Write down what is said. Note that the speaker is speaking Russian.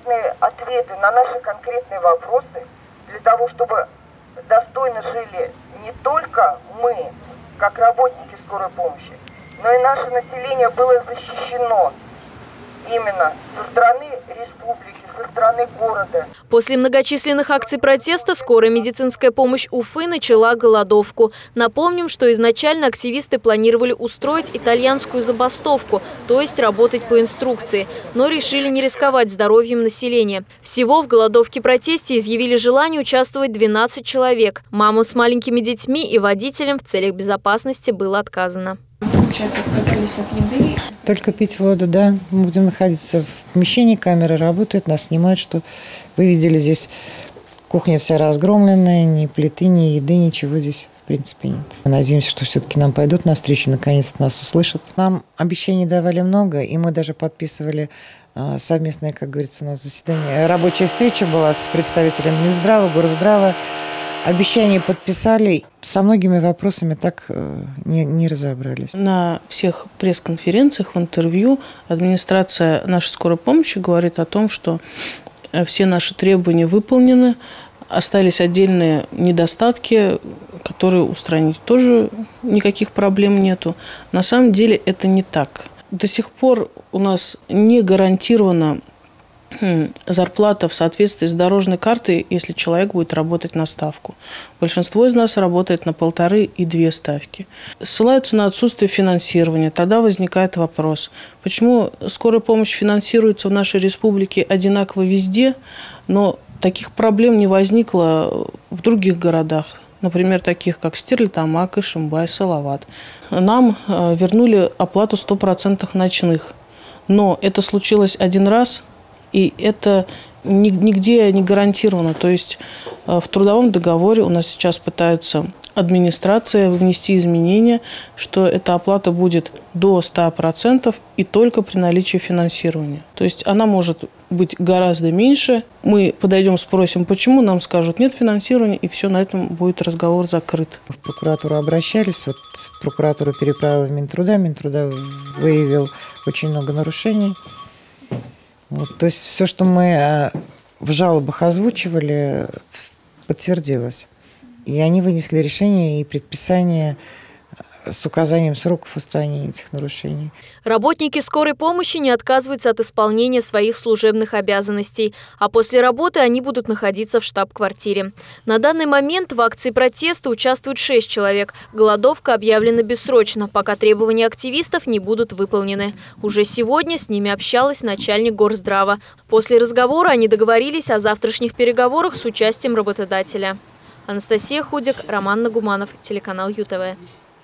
конкретные ответы на наши конкретные вопросы, для того, чтобы достойно жили не только мы, как работники скорой помощи, но и наше население было защищено именно со стороны республики, со стороны города. После многочисленных акций протеста скорая медицинская помощь Уфы начала голодовку. Напомним, что изначально активисты планировали устроить итальянскую забастовку, то есть работать по инструкции, но решили не рисковать здоровьем населения. Всего в голодовке-протесте изъявили желание участвовать 12 человек. Мамам с маленькими детьми и водителям в целях безопасности было отказано. Получается, отказались от еды. Только пить воду, да. Мы будем находиться в помещении, камеры работают, нас снимают, что вы видели здесь кухня вся разгромленная, ни плиты, ни еды, ничего здесь в принципе нет. Мы надеемся, что все-таки нам пойдут навстречу, наконец-то нас услышат. Нам обещаний давали много, и мы даже подписывали совместное, как говорится, у нас заседание. Рабочая встреча была с представителем Минздрава, Горздрава. Обещания подписали, со многими вопросами так не разобрались. На всех пресс-конференциях, в интервью администрация нашей скорой помощи говорит о том, что все наши требования выполнены, остались отдельные недостатки, которые устранить тоже никаких проблем нету. На самом деле это не так. До сих пор у нас не гарантирована зарплата в соответствии с дорожной картой, если человек будет работать на ставку. Большинство из нас работает на 1,5 и 2 ставки. Ссылаются на отсутствие финансирования. Тогда возникает вопрос, почему скорая помощь финансируется в нашей республике одинаково везде, но таких проблем не возникло в других городах, например, таких как Стерлитамак, Ишимбай, Салават. Нам вернули оплату 100% ночных, но это случилось один раз, и это нигде не гарантировано. То есть в трудовом договоре у нас сейчас пытаются администрация внести изменения, что эта оплата будет до 100% и только при наличии финансирования. То есть она может быть гораздо меньше. Мы подойдем, спросим, почему, нам скажут, нет финансирования, и все, на этом будет разговор закрыт. В прокуратуру обращались, вот прокуратура переправила в Минтруда, Минтруда выявил очень много нарушений. Вот, то есть все, что мы в жалобах озвучивали, подтвердилось. И они вынесли решение и предписание с указанием сроков устранения этих нарушений. Работники скорой помощи не отказываются от исполнения своих служебных обязанностей, а после работы они будут находиться в штаб-квартире. На данный момент в акции протеста участвуют 6 человек. Голодовка объявлена бессрочно, пока требования активистов не будут выполнены. Уже сегодня с ними общалась начальник Горздрава. После разговора они договорились о завтрашних переговорах с участием работодателя. Анастасия Худик, Роман Нагуманов, телеканал ЮТВ.